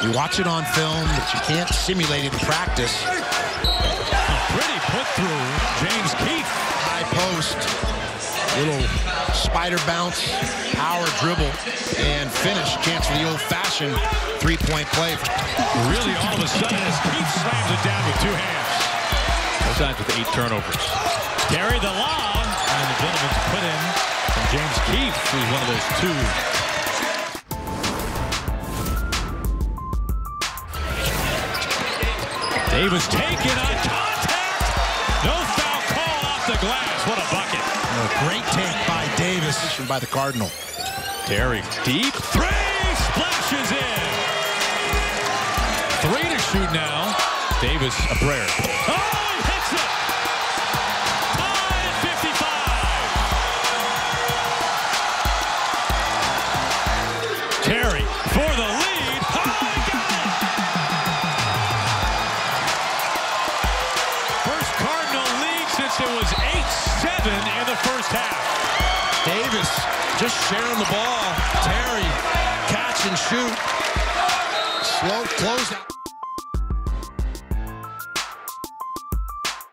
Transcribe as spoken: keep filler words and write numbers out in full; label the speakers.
Speaker 1: You watch it on film, but you can't simulate it in practice.
Speaker 2: Pretty put through, James Keith.
Speaker 1: High post, little spider bounce, power dribble, and finish. Chance for the old-fashioned three-point play.
Speaker 2: Really, all of a sudden, as Keith slams it down with two hands. Both sides with eight turnovers. Carry the lob, and the gentleman's put in from James Keith, who's one of those two. Davis taken on contact. No foul call off the glass. What a bucket.
Speaker 1: A great take by Davis by the Cardinal.
Speaker 2: Terry deep three splashes in. Three to shoot now. Davis a prayer. Oh, he hits it. Tied at fifty-five. Terry for the lead. Oh, got it. First Cardinal lead since it was eight seven in the first half.
Speaker 1: Davis just sharing the ball. Terry, catch and shoot. Slow closeout.